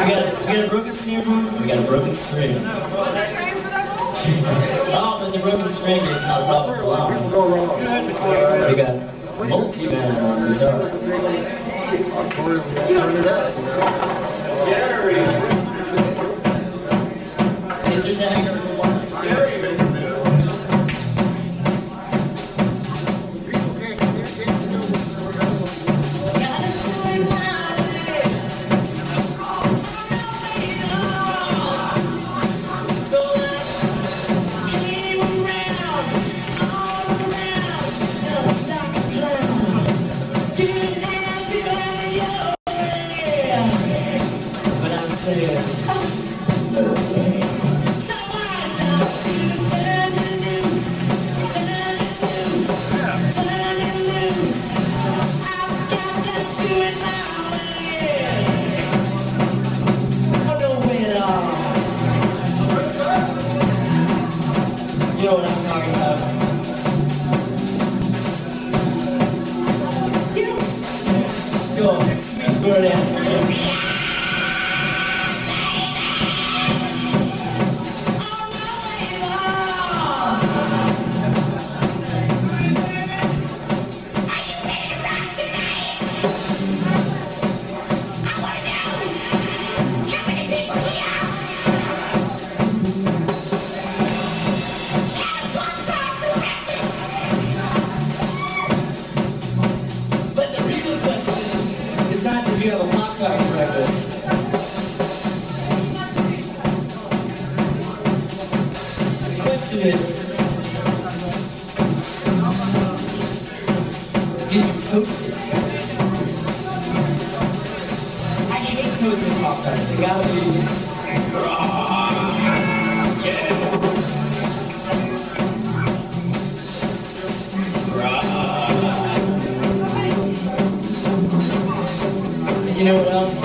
got a broken steering. We got a broken string. Oh, but the broken string is not a problem for long. We got multi-man on the guitar. Is there Jagger? You know what I'm talking about. Go down. You have a pop tart for breakfast. The question is, did you toast it? I hate toasted pop tarts. They gotta be You know what else?